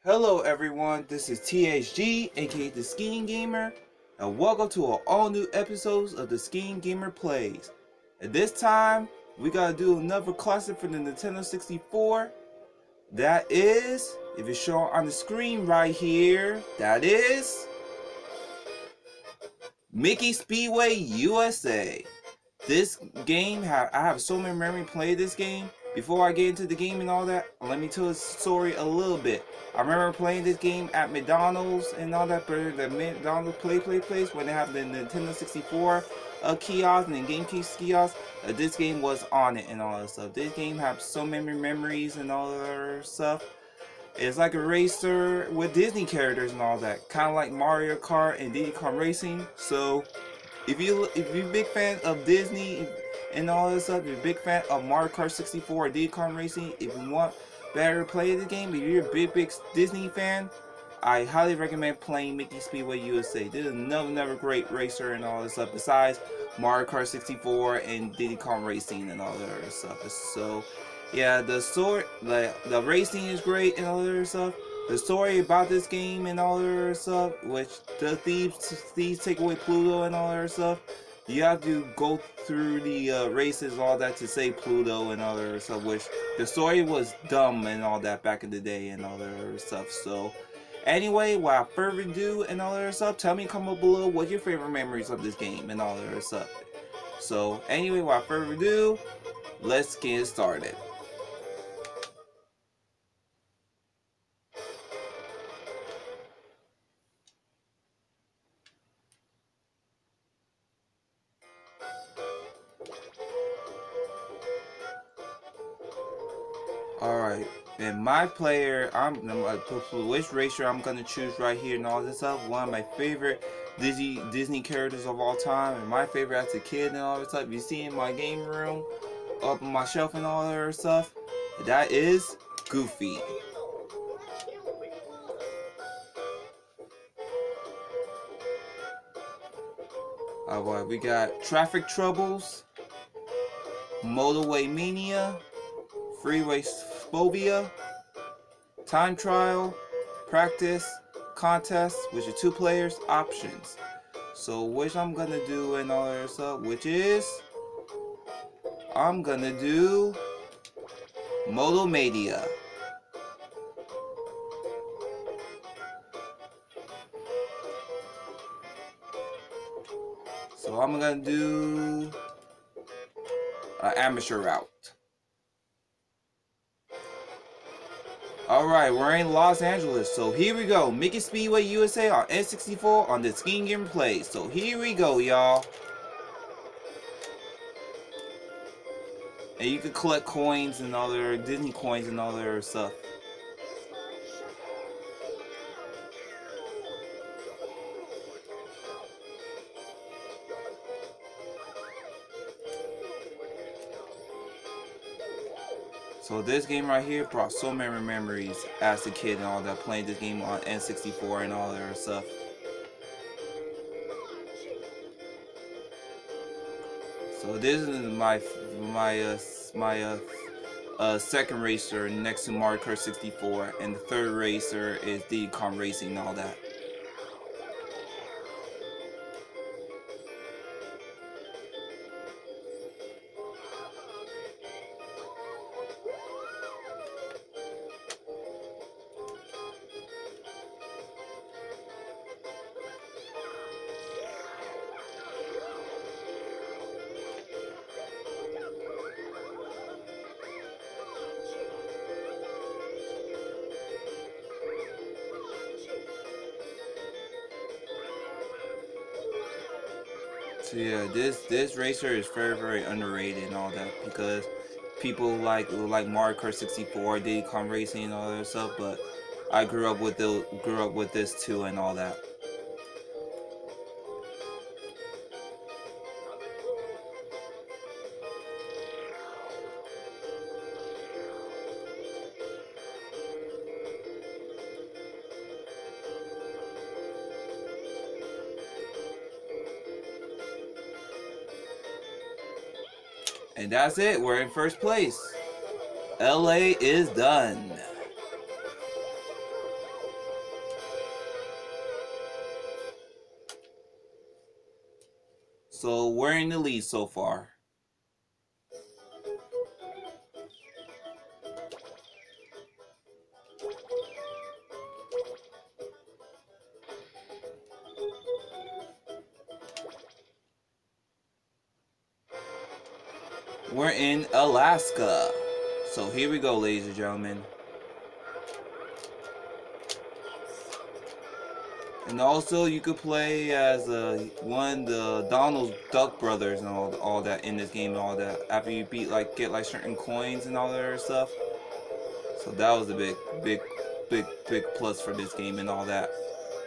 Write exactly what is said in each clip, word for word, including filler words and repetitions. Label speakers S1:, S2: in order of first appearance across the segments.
S1: Hello everyone, this is T H G, aka The Skiing Gamer, and welcome to an all new episodes of The Skiing Gamer Plays. And this time, we gotta do another classic for the Nintendo sixty-four. That is, if it's shown on the screen right here, that is Mickey Speedway U S A. This game, I have so many memories playing this game. Before I get into the game and all that, let me tell the story a little bit. I remember playing this game at McDonald's and all that, but the McDonald's Play Play place when they have the Nintendo sixty-four uh, kiosk and the GameCube kiosk. Uh, this game was on it and all that stuff. This game has so many memories and all that stuff. It's like a racer with Disney characters and all that, kind of like Mario Kart and Diddy Kong Racing. So, if you if you're a big fan of Disney and all this stuff, if you're a big fan of Mario Kart sixty-four or Diddy Kong Racing, if you want better play the game, if you're a big big Disney fan, I highly recommend playing Mickey Speedway U S A. This is another another great racer and all this stuff besides Mario Kart sixty-four and Diddy Kong Racing and all that other stuff. So yeah, the story, like the racing is great and all that other stuff. The story about this game and all that other stuff, which the thieves thieves take away Pluto and all that other stuff. You have to go through the uh, races and all that to save Pluto and all that other stuff, which the story was dumb and all that back in the day and all that other stuff. So anyway, without further ado and all that other stuff, tell me comment below what your favorite memories of this game and all that other stuff. So anyway, without further ado, let's get started. Alright, and my player, I'm, I'm which racer I'm gonna choose right here and all this stuff. One of my favorite Disney Disney characters of all time, and my favorite as a kid and all this stuff. You see in my game room, up on my shelf and all that other stuff. That is Goofy. Alright, we got Traffic Troubles, Motorway Mania, Freeway Phobia, Time Trial, Practice, Contest, which are two players, options. So which I'm gonna do and all that stuff, which is I'm gonna do Motomania. So I'm gonna do an amateur route. Alright, we're in Los Angeles, so here we go. Mickey Speedway U S A on N sixty-four on the Skiing Gamer Plays. So here we go, y'all. And you can collect coins and other Disney coins and all their stuff. So this game right here brought so many memories as a kid and all that, playing this game on N sixty-four and all that other stuff. So this is my my uh, my uh, uh, second racer next to Mario Kart sixty-four, and the third racer is Diddy Kong Racing and all that. So yeah, this this racer is very very underrated and all that, because people like like Mario Kart sixty-four, Diddy Kong Racing and all that stuff, but I grew up with the grew up with this too and all that. And that's it, we're in first place. L A is done. So we're in the lead so far. We're in Alaska. So here we go, ladies and gentlemen. And also, you could play as uh, one of the Donald Duck brothers and all, all that in this game and all that. After you beat, like, get like certain coins and all that other stuff. So that was a big, big, big, big plus for this game and all that.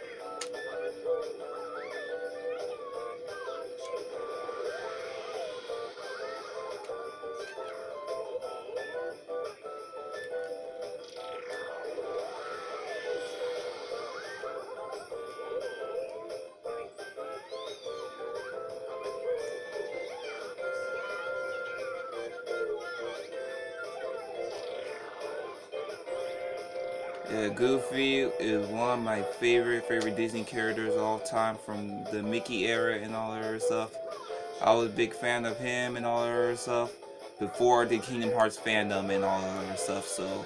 S1: Yeah, Goofy is one of my favorite, favorite Disney characters of all time from the Mickey era and all that other stuff. I was a big fan of him and all that other stuff before the Kingdom Hearts fandom and all that other stuff, so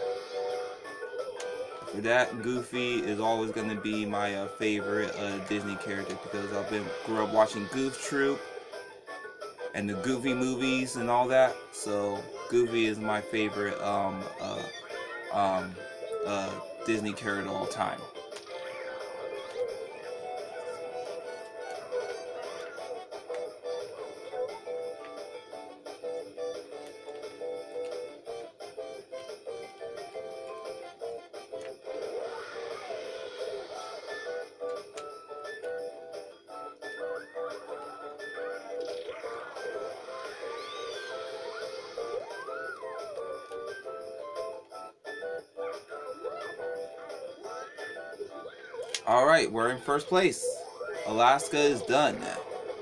S1: for that, Goofy is always going to be my uh, favorite uh, Disney character because I've been grew up watching Goof Troop and the Goofy movies and all that, so Goofy is my favorite um, uh, um, uh, Disney character of all time. Alright, we're in first place. Alaska is done now.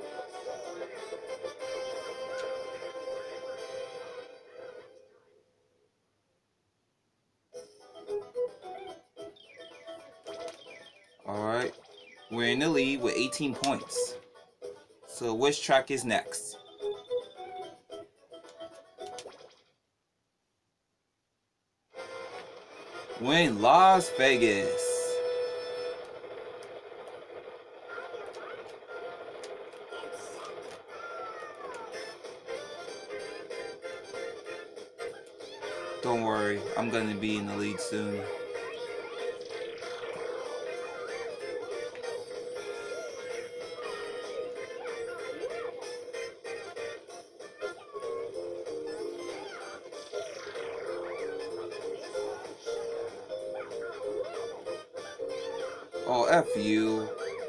S1: Alright, we're in the lead with eighteen points. So which track is next? We're in Las Vegas. Don't worry, I'm gonna be in the lead soon. Oh, F you.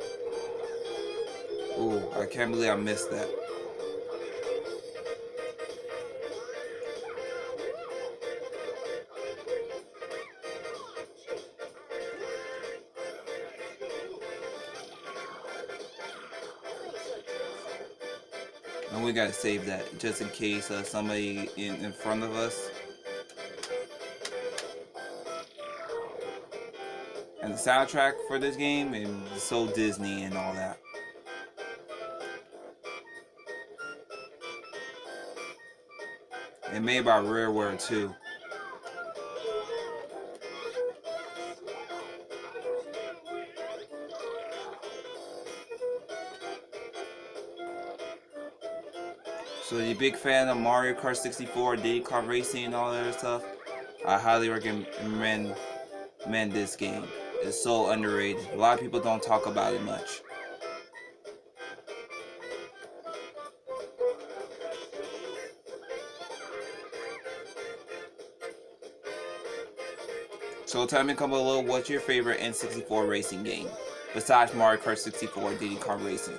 S1: Ooh, I can't believe I missed that. And we gotta save that just in case uh, somebody in, in front of us. And the soundtrack for this game is so Disney and all that. And made by Rareware too. So if you're a big fan of Mario Kart sixty-four, Diddy Kart Racing and all that other stuff, I highly recommend, recommend this game. It's so underrated. A lot of people don't talk about it much. So tell me, comment below, what's your favorite N sixty-four racing game besides Mario Kart sixty-four, Diddy Kart Racing?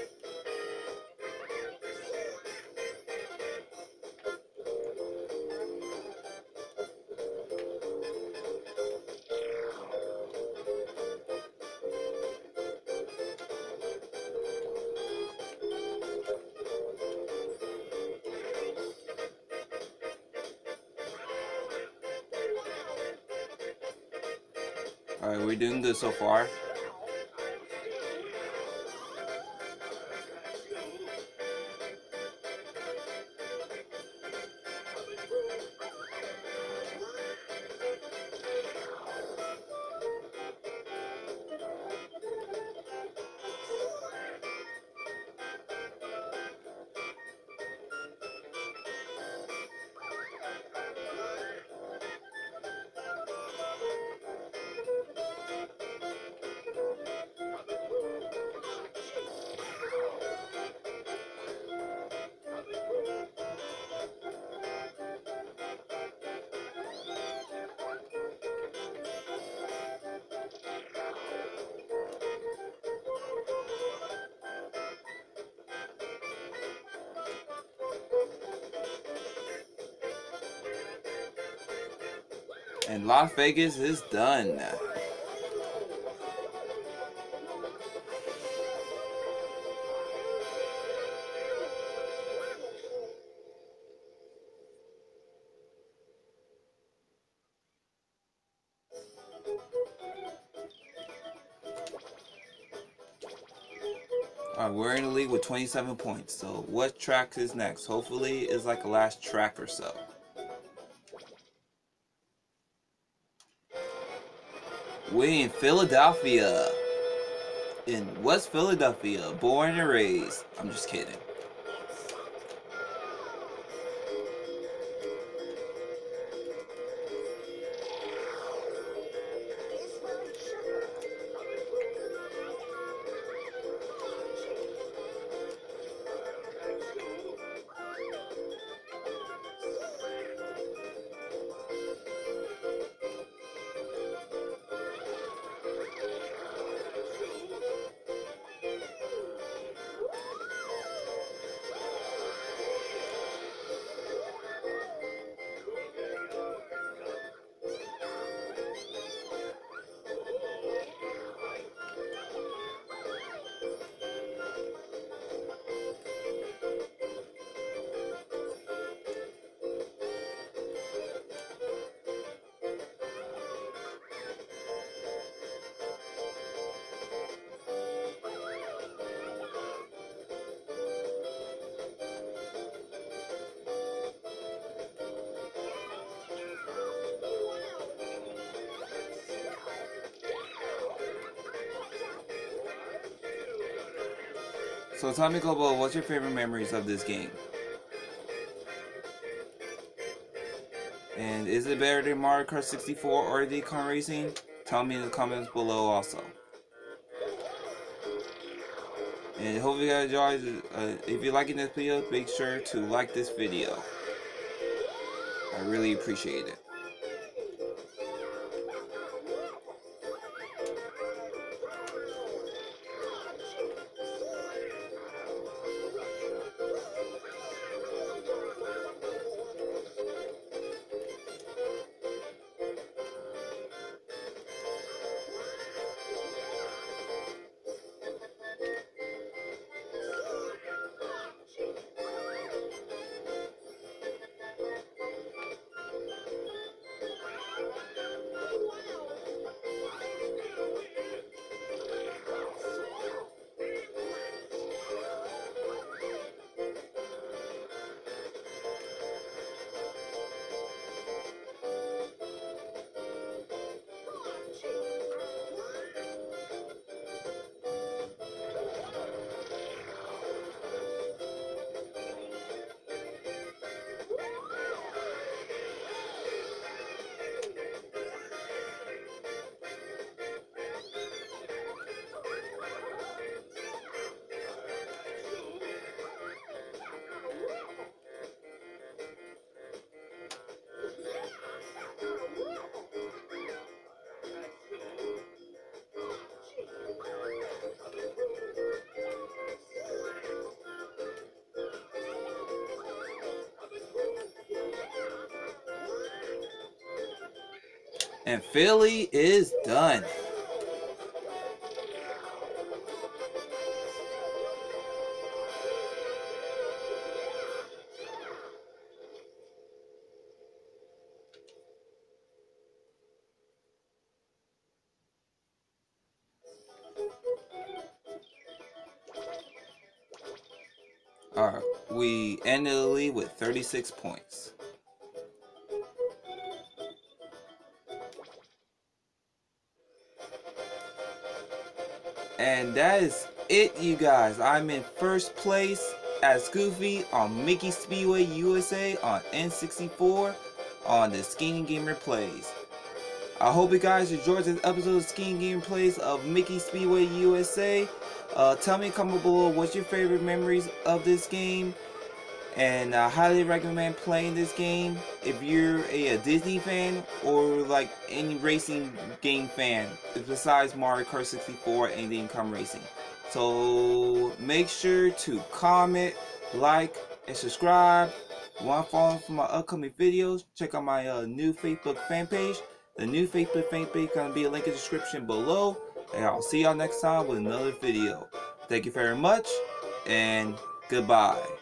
S1: Alright, we're doing good so far. And Las Vegas is done. Alright, we're in the league with twenty-seven points. So what track is next? Hopefully it's like a last track or so. We in Philadelphia. In West Philadelphia. Born and raised. I'm just kidding. So tell me, Global, what's your favorite memories of this game? And is it better than Mario Kart sixty-four or Diddy Kong Racing? Tell me in the comments below also. And hope you guys enjoyed. Uh, if you're liking this video, make sure to like this video. I really appreciate it. And Philly is done. Alright, we ended the lead with thirty-six points. And that is it, you guys. I'm in first place as Goofy on Mickey Speedway U S A on N sixty-four on the Skating Gamer Plays. I hope you guys enjoyed this episode of Skating Gamer Plays of Mickey Speedway U S A. Uh, tell me, comment below, what's your favorite memories of this game, and I highly recommend playing this game if you're a, a Disney fan or like any racing game fan besides Mario Kart sixty-four and Diddy Kong Racing. So make sure to comment, like, and subscribe. If you want to follow for my upcoming videos, check out my uh, new Facebook fan page. The new Facebook fan page is going to be a link in the description below. And I'll see y'all next time with another video. Thank you very much, and goodbye.